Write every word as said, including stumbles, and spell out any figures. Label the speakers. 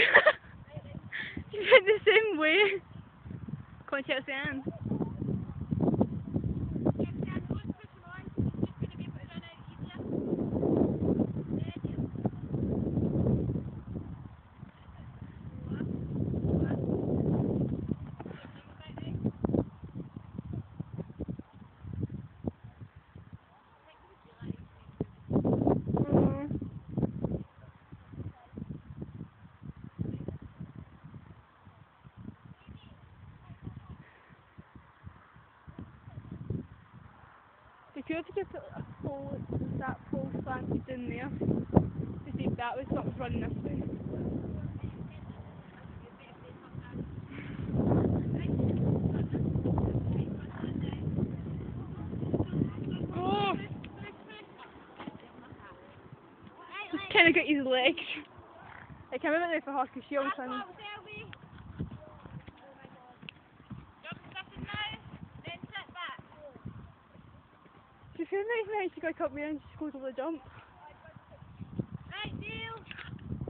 Speaker 1: You went the same way. Come on, Chelsea Ann. If you were to just put a pole, that pole slanted in there, to see if that was what was running this way. Oh! Just kind of got his legs. I can't remember if for her because she always runs. She feels nice now she got up there and she goes over the jump.
Speaker 2: Right, Neil.